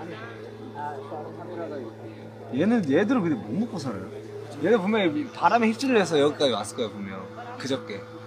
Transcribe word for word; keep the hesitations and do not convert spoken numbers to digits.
얘는 얘들은 근데 못 먹고 살아요. 얘네 분명히 바람에 휩쓸려서 여기까지 왔을 거야 분명. 그저께.